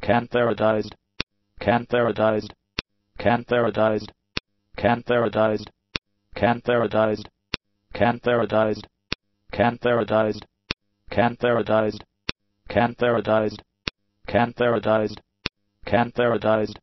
cantharidized, cantharidized, cantharidized, cantharidized, cantharidized, cantharidized, cantharidized, cantharidized, cantharidized, cantharidized, cantharidized,